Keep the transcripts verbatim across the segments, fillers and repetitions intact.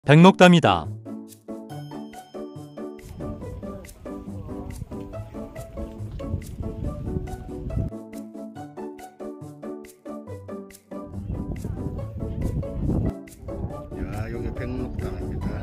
백록담이다. 야, 여기 백록담입니다.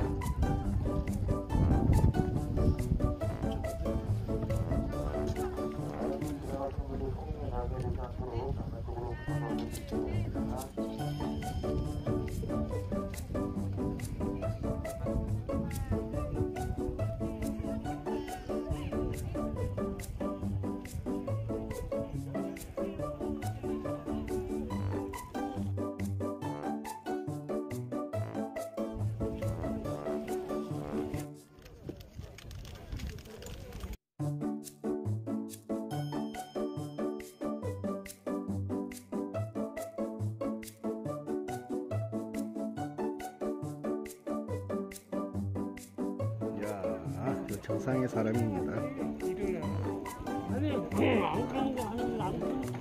야, 그 정상의 사람입니다. 아니, 안 가는 거 아니면 안 가는 거.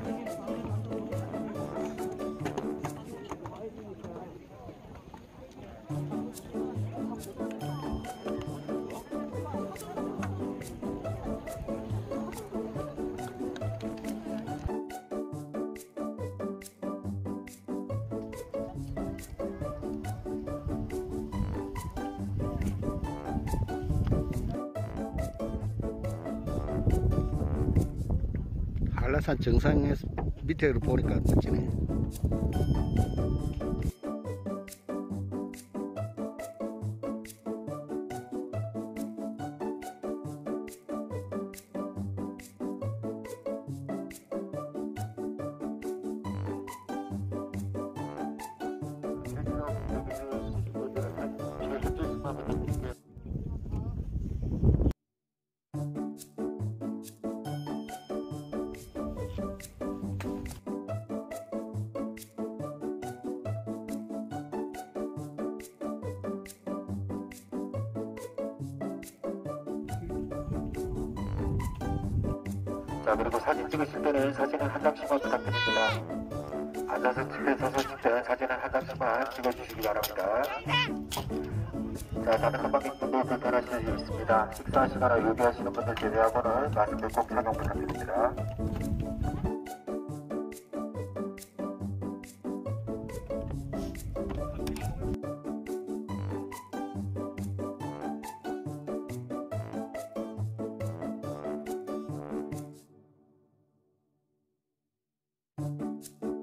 한라산 정상에서 밑에로 보니까 멋지네. 자, 그리고 사진 찍으실 때는 사진은 한 장씩만 부탁드립니다. 앉아서 집에 서서 찍든 사진은 한 장씩만 찍어주시기 바랍니다. 자, 다른 관광객분들 불편하실 수 있습니다. 식사하시거나 요리하시는 분들 제외하고는 마스크 꼭 착용 부탁드립니다. you